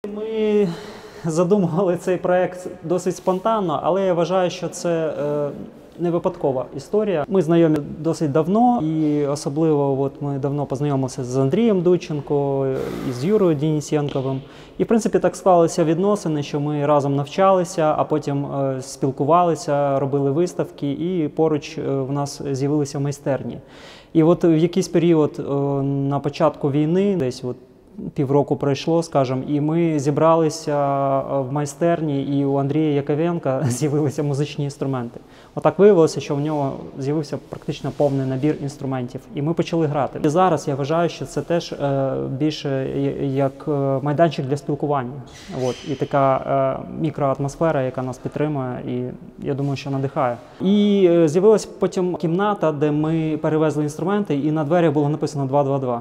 Ми задумували цей проєкт досить спонтанно, але я вважаю, що це не випадкова історія. Ми знайомі досить давно, і особливо ми давно познайомилися з Андрієм Дудченко і з Юрою Денисенковим. І, в принципі, так склалися відносини, що ми разом навчалися, а потім спілкувалися, робили виставки, і поруч в нас з'явилися майстерні. І от в якийсь період на початку війни, десь півроку пройшло, скажімо, і ми зібралися в майстерні, і у Андрія Яковенка з'явилися музичні інструменти. Отак виявилося, що в нього з'явився практично повний набір інструментів, і ми почали грати. І зараз я вважаю, що це теж більше як майданчик для спілкування. І така мікроатмосфера, яка нас підтримує, і я думаю, що надихає. І з'явилася потім кімната, де ми перевезли інструменти, і на дверях було написано 222.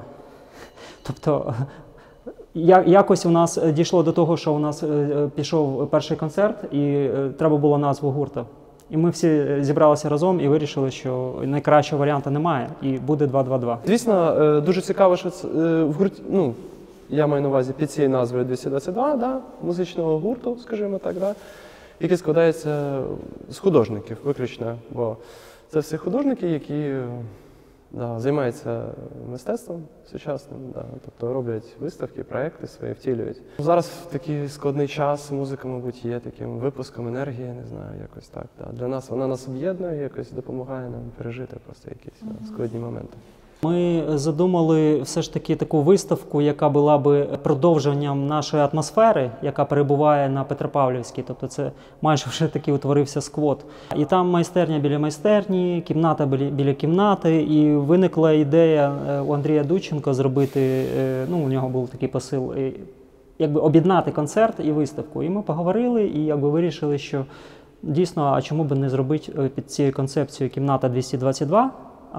Тобто, якось у нас дійшло до того, що у нас пішов перший концерт, і треба було назву гурту. І ми всі зібралися разом і вирішили, що найкращого варіанту немає, і буде 222. Звісно, дуже цікаво, що в гурті, я маю на увазі під цією назвою 222, музичного гурту, скажімо так, який складається з художників виключно, бо це всі художники, які займаються мистецтвом сучасним, тобто роблять виставки, проекти свої, втілюють. Зараз в такий складний час музика, мабуть, є таким випуском енергії, не знаю, якось так. Для нас вона нас об'єднує, якось допомагає нам пережити просто якісь складні моменти. Ми задумали все ж таки таку виставку, яка була би продовженням нашої атмосфери, яка перебуває на Петропавлівській. Тобто це майже вже такий утворився сквот. І там майстерня біля майстерні, кімната біля кімнати. І виникла ідея у Андрія Дудченка зробити, у нього був такий посил, об'єднати концерт і виставку. І ми поговорили і вирішили, що дійсно, а чому б не зробити під цією концепцією «Кімната 222»,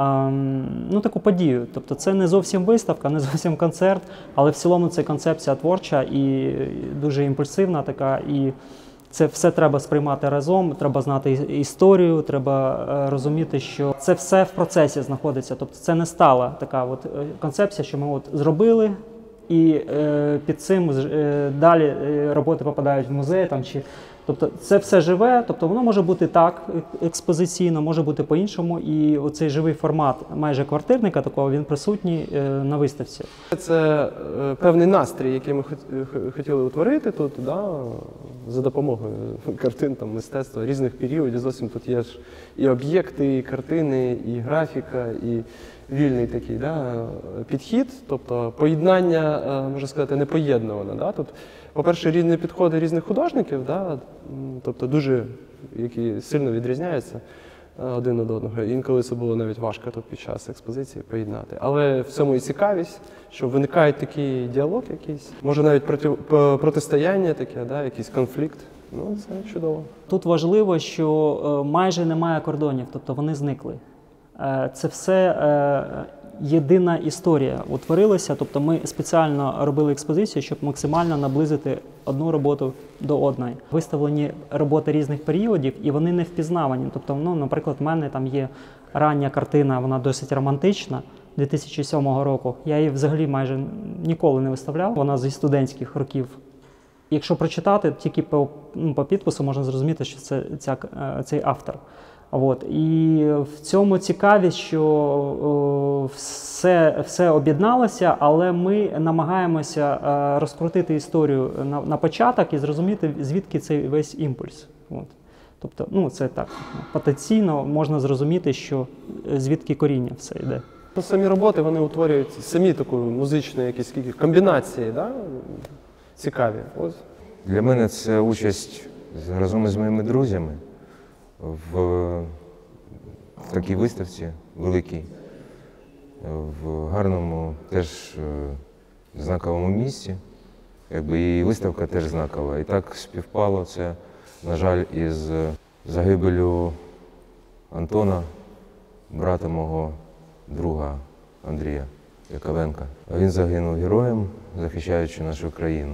таку подію. Тобто це не зовсім виставка, не зовсім концерт, але в цілому це концепція творча і дуже імпульсивна така. І це все треба сприймати разом, треба знати історію, треба розуміти, що це все в процесі знаходиться. Тобто це не стала така концепція, що ми зробили, і під цим далі роботи попадають в музей. Тобто це все живе, тобто воно може бути так експозиційно, може бути по-іншому, і оцей живий формат майже квартирника такого, він присутній на виставці. Це певний настрій, який ми хотіли утворити тут, за допомогою картин, мистецтва різних періодів. Зовсім тут є ж і об'єкти, і картини, і графіка, і вільний такий підхід, тобто поєднання, можна сказати, непоєднуване. Тут, по-перше, різні підходи різних художників, тобто дуже, які сильно відрізняються один від одного. Інколи це було навіть важко тут під час експозиції поєднати. Але в цьому і цікавість, що виникає такий діалог якийсь, може навіть протистояння таке, якийсь конфлікт. Це чудово. Тут важливо, що майже немає кордонів, тобто вони зникли. Це все єдина історія утворилася, тобто ми спеціально робили експозицію, щоб максимально наблизити одну роботу до одної. Виставлені роботи різних періодів, і вони не впізнавані. Тобто, наприклад, в мене там є рання картина, вона досить романтична, 2007 року. Я її взагалі майже ніколи не виставляв, вона зі студентських років. Якщо прочитати, тільки по підпису можна зрозуміти, що це цей автор. І в цьому цікавість, що все об'єдналося, але ми намагаємося розкрутити історію на початок і зрозуміти, звідки цей весь імпульс. Тобто, це так, потенційно можна зрозуміти, що звідки коріння все йде. Самі роботи, вони утворюють самі таку музичну якісь комбінації, цікаві. Для мене це участь разом із моїми друзями в такій виставці великій, в гарному, теж знаковому місці. І виставка теж знакова. І так співпало це, на жаль, із загибеллю Антона, брата мого друга Андрія Яковенка. Він загинув героєм, захищаючи нашу країну.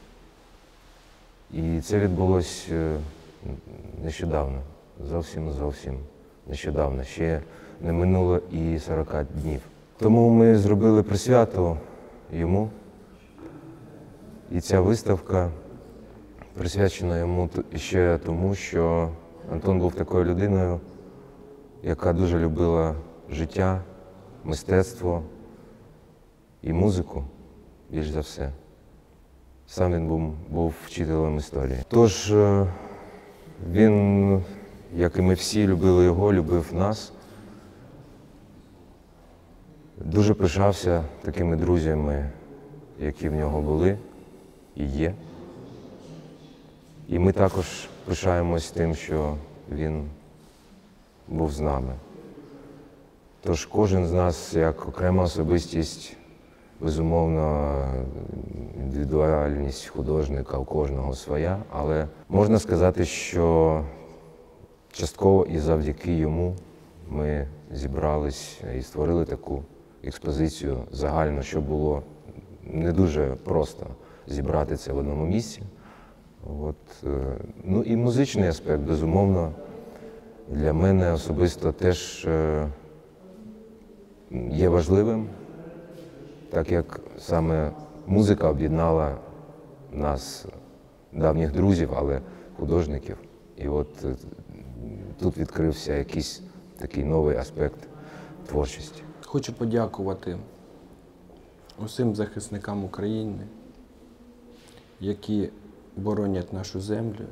І це відбулося нещодавно. Зовсім нещодавно, ще не минуло і 40 днів. Тому ми зробили присвяту йому І ця виставка присвячена йому ще тому, що Антон був такою людиною, яка дуже любила життя, мистецтво і музику, більш за все. Сам він був вчителем історії. Тож він, як і ми всі, любили його, любив нас. Дуже пишався такими друзями, які в нього були і є. І ми також пишаємось тим, що він був з нами. Тож кожен з нас, як окрема особистість, безумовно, індивідуальність художника у кожного своя, але можна сказати, що частково і завдяки йому ми зібрались і створили таку експозицію загально, що було не дуже просто зібрати це в одному місці. Ну і музичний аспект, безумовно, для мене особисто теж є важливим, так як саме музика об'єднала нас, давніх друзів, але художників. І от тут відкрився якийсь такий новий аспект творчості. Хочу подякувати усім захисникам України, які боронять нашу землю,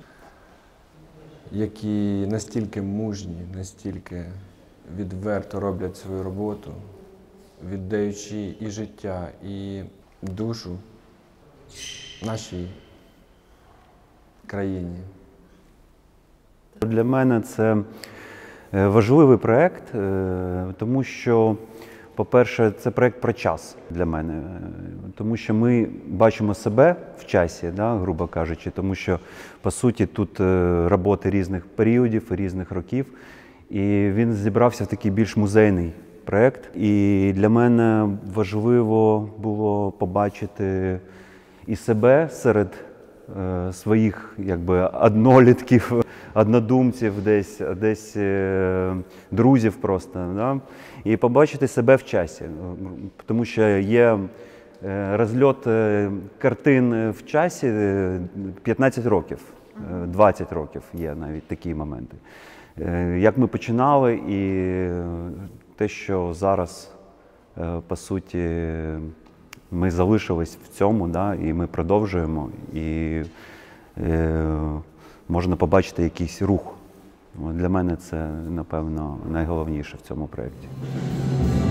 які настільки мужні, настільки відверто роблять свою роботу, віддаючи і життя, і душу нашій країні. Для мене це важливий проєкт, тому що, по-перше, це проєкт про час для мене, тому що ми бачимо себе в часі, да, грубо кажучи, тому що, по суті, тут роботи різних періодів, різних років, і він зібрався в такий більш музейний проєкт. І для мене важливо було побачити і себе серед своїх однолітків, однодумців, десь друзів просто, да? І побачити себе в часі, тому що є розльот картин в часі 15 років, 20 років є навіть такі моменти. Як ми починали і те, що зараз, по суті, ми залишились в цьому, да, і ми продовжуємо, і можна побачити якийсь рух. Для мене це, напевно, найголовніше в цьому проєкті.